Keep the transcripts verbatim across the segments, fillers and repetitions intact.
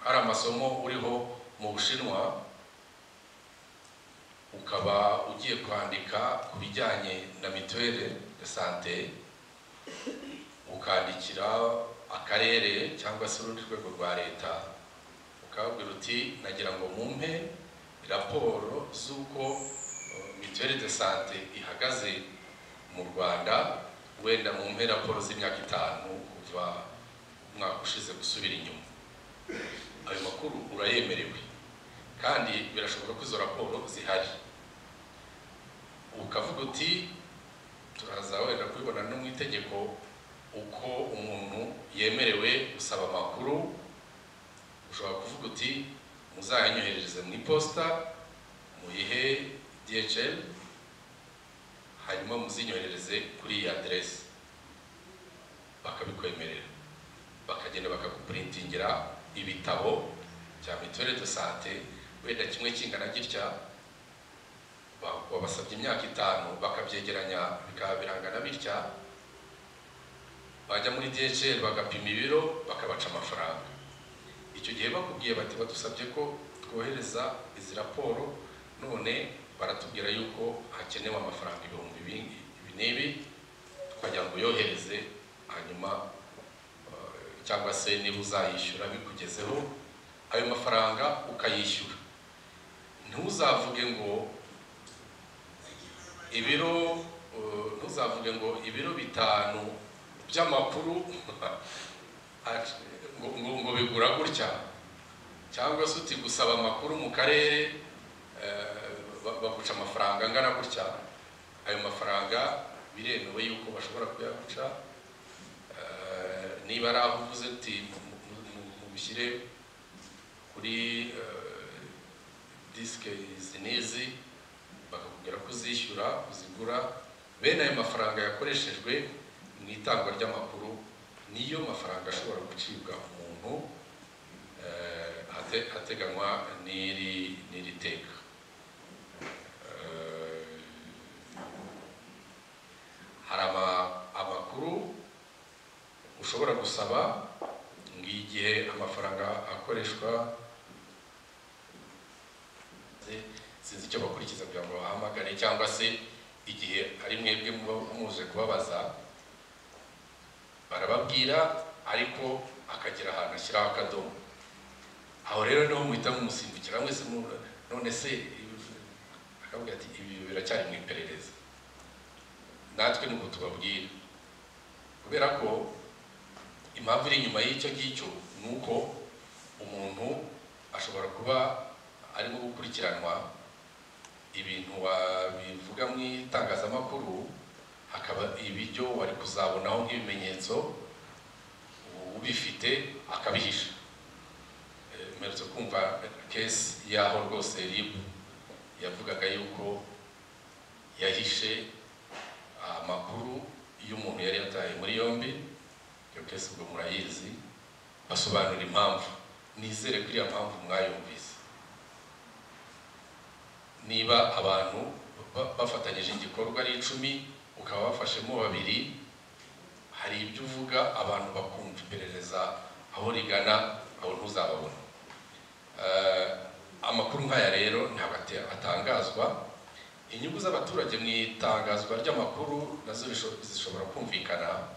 hari amasomo uriho mu Bushinwa ukaba ugiye kwandika ku bijyanye na mituweli de sante, ukandikira akarere cyangwa se urundi rwego rwa leta ukabwira uti nagira ngo mumpe raporo z'uko mituweli de sante ihagaze mu Rwanda, wenda mumpe raporo z'imyaka itanu kuva umwaka ushize gusubira inyuma. Ayo makuru urayemerewe kandi birashoboka ko izo raporo zihari. Ukavuga uti turaza wenda kubibona no mu itegeko uko umuntu yemerewe gusaba amakuru. Ushobora kuvuga uti muzayanyohereze mu iposta muyihe D H L hanyuma muzinyohereze kuri iyi address, bakabikwemerera, bakagenda bakakuprintingira ibitabo bya mituweli de sante, wenda kimwe kingana gitya, wabasabye imyaka itanu bakabyegeranya bikaba birangana bitya, bajya muri D H L bagapima ibiro bakabaca amafaranga. Icyo gihe bakubwiye bati badusabye ko twohereza izi raporo, none baratubwira yuko hakenewe amafaranga ibihumbi ibi n'ibi, twajya ngo yohereze, hanyuma cyangwa se niba uzayishyura bikugezeho ayo mafaranga ukayishyura. Ntuzavuge ngo ibiro ntuzavuge ngo ibiro bitanu by'amakuru ngo ngo bigura gutya, cyangwa se uti gusaba amakuru mu karere baguca amafaranga angana gutya. Ayo mafaranga biremewe yuko bashobora kuyaguca, niba ari aho uvuze uti mubishyire kuri disike izi n'izi, bakakubwira ko uzishyura uzigura. Bene ayo mafaranga yakoreshejwe mu itangwa ry'amakuru niyo mafaranga ashobora gucibwa umuntu ateganywa n'iri n'iri teka. Hari amakuru ushobora gusaba ngo igihe amafaranga akoreshwa, sinzi icyo bakurikiza kugira ngo bahamagare, cyangwa se igihe ari mwebwe muje kubabaza barababwira, ariko akagira ahantu ashyiraho akadomo. Aho rero niho muhita mumusimbukira mwese, none se akavuga ati ibi biracyari mu iperereza. Natwe nuko tubabwira, kubera ko impamvu iri inyuma y'icyo ngicyo ni uko umuntu ashobora kuba arimo gukurikiranwa ibintu wabivuga mu itangazamakuru, hakaba ibiryo wari kuzabonaho nk'ibimenyetso ubifite akabihisha. Mperutse kumva case yaho rwose R I B yavugaga yuko yahishe amakuru y'umuntu yari yataye muri yombi. Iyo case ubwo murayizi, basobanura impamvu. Nizere ko iriya mpamvu mwayumvise. Niba abantu bafatanyije igikorwa ari icumi ukaba bafashemo babiri, hari ibyo uvuga abantu bakumva iperereza aho rigana, aho ntuzababona. Amakuru nk'aya rero ntabwo atangazwa. Inyungu z'abaturage mu itangazwa ry'amakuru nazo zishobora kumvikana,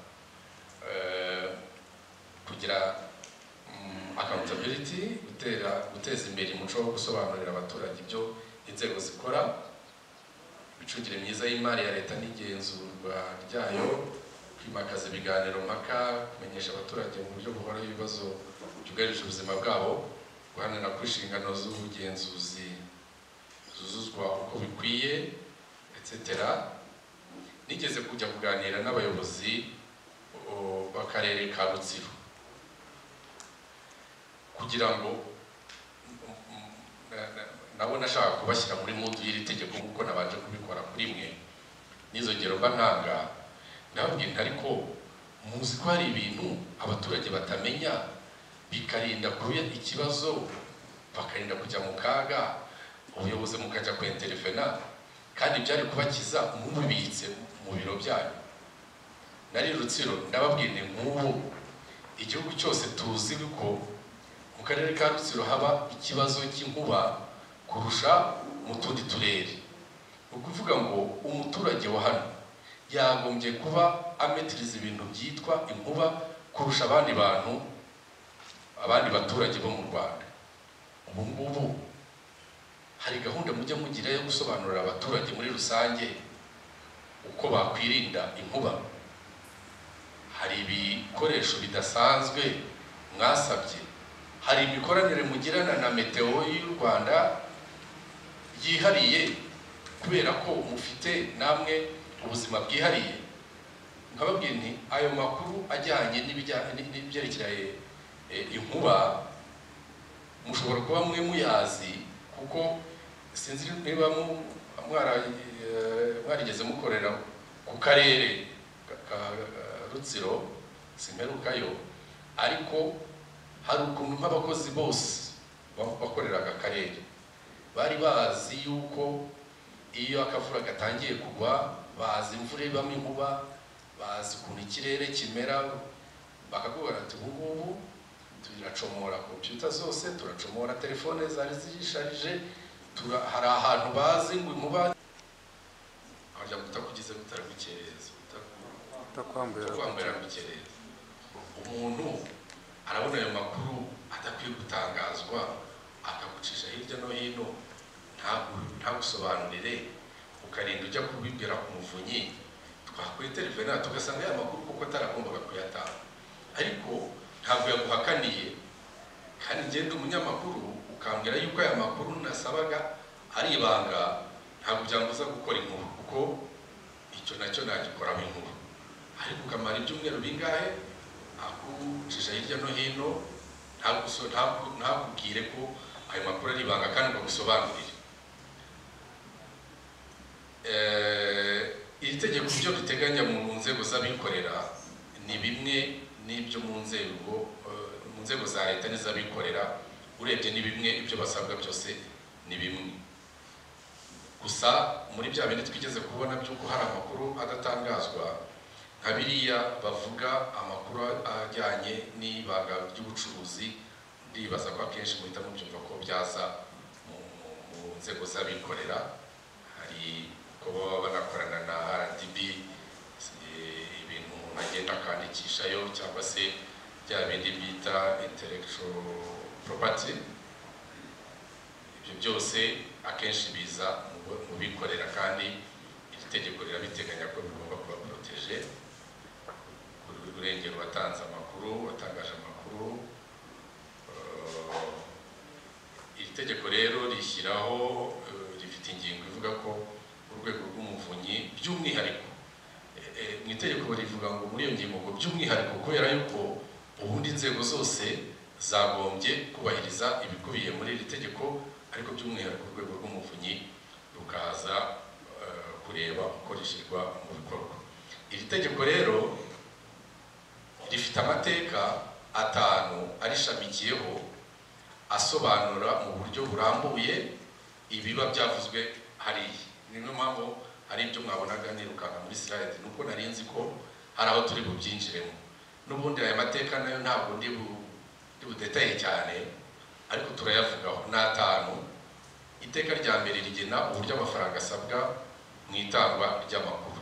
kugira accountability, gutera guteza imbere umuco wo gusobanurira abaturage ibyo inzego zikora, imicungire myiza y'imari ya leta n'igenzurwa ryayo, kwimakaza ibiganiro mpaka, kumenyesha abaturage mu buryo buhoraho ibibazo byugarije ubuzima bwabo, guharanira ko inshingano z'ubugenzuzi zuzuzwa uko bikwiye, et cetera. Nigeze kujya kuganira n'abayobozi b'akarere ka Rutsiro kugira ngo nabo nashaka kubashyira muri mudu y'iri tegeko nk'uko nabanje kubikora kuri mwe. N'izo ngero mba ntanga, ndababwira ariko muzi ko hari ibintu abaturage batamenya bikarinda kuba ikibazo, bakarinda kujya mu kaga, ubuyobozi mukajya kwenterefena, kandi byari kubakiza mubibitse mu biro byanyu. Nari Rutsiro ndababwira nk'ubu igihugu cyose tuzi ko mu karere ka Rutsiro haba ikibazo cy'inkuba kurusha mu tundi turere. Ukuvuga ngo umuturage wa hano yagombye kuba ametiriza ibintu byitwa inkuba kurusha abandi bantu abandi baturage bo mu Rwanda. Ubu ngubu hari gahunda mujya mugira yo gusobanurira abaturage muri rusange uko bakwirinda inkuba. Hari ibikoresho bidasanzwe mwasabye, hari imikoranire mugirana na meteo y'u Rwanda yihariye kubera ko mufite namwe ubuzima bwihariye. Nkababwiye nti ayo makuru ajyanye n'ibyerekeye inkuba mushobora kuba mwe muyazi, kuko sinzi niba mwarigeze mukorera ku karere ka Rutsiro, simperukayo, ariko hari ukuntu nk'abakozi bose bakoreraga akarere bari bazi yuko iyo akavura gatangiye kugwa, bazi imvura ibamo inkuba, bazi ukuntu ikirere kimera, bakakubwira ati ubu ngubu turacomora computer zose, turacomora telefone zari zisharije, hari ahantu bazi ngo inkuba ajya gutakugize gutaragukereza utakwambera gukereza. Umuntu arabona ayo makuru adakwiye gutangazwa, akagucisha hirya no hino, ntagusobanurire, ukarinda ujya kubibwira ku muvunyi, twakwiye telefone tugasanga ya makuru kuko ataragombaga kuyatanga, ariko ntabwo yaguhakaniye. Kandi ngende umunyamakuru ukambwira yuko aya makuru nasabaga ari ibanga, ntabwo byambuza gukora inkuru, kuko icyo nacyo nagikoraho inkuru. Ariko ukamara ibyumweru bingahe akucisha hirya no hino, ntakubwire ko ayo makuru ari ibanga kandi bagusobanurire. Iri tegeko byo riteganya mu nzego z'abikorera ni bimwe n'ibyo mu nzego mu nzego za leta n'iz'abikorera, urebye ni bimwe, ibyo basabwa byose ni bimwe. Gusa muri bya bindi twigeze kubona by'uko hari amakuru adatangazwa, nka biriya bavuga amakuru ajyanye n'ibanga ry'ubucuruzi, ndibaza ko akenshi muhita mubyumva ko byaza mu nzego z'abikorera. Hari ko baba banakorana na R D B, ibintu umuntu agenda akandikishayo, cyangwa se bya bindi bita intellectual property. Ibyo byose akenshi biza mu bikorera, kandi iri tegeko rirabiteganya ko bigomba kuba protege kurengera uwatanze amakuru, watangaje amakuru. Iri tegeko rero rishyiraho, rifite ingingo ivuga ko urwego rw'umuvunyi by'umwihariko, mu itegeko rivuga ngo muri iyo ngingo ngo by'umwihariko, kubera yuko ubundi inzego zose zagombye kubahiriza ibikubiye muri iri tegeko, ariko by'umwihariko urwego rw'umuvunyi rukaza kureba uko rishyirwa mu bikorwa. Iri tegeko rero rifite amateka atanu arishamikiyeho asobanura mu buryo burambuye ibiba byavuzwe hariya. Niyo mpamvu hari ibyo mwabonaga nirukanka muri slide, nuko nari nzi ko hari aho turi bubyinjiremo. N'ubundi aya mateka nayo ntabwo ndi budetaye cyane, ariko turayavugaho. N'atanu. Iteka rya mbere rigena uburyo amafaranga asabwa mu itangwa ry'amakuru.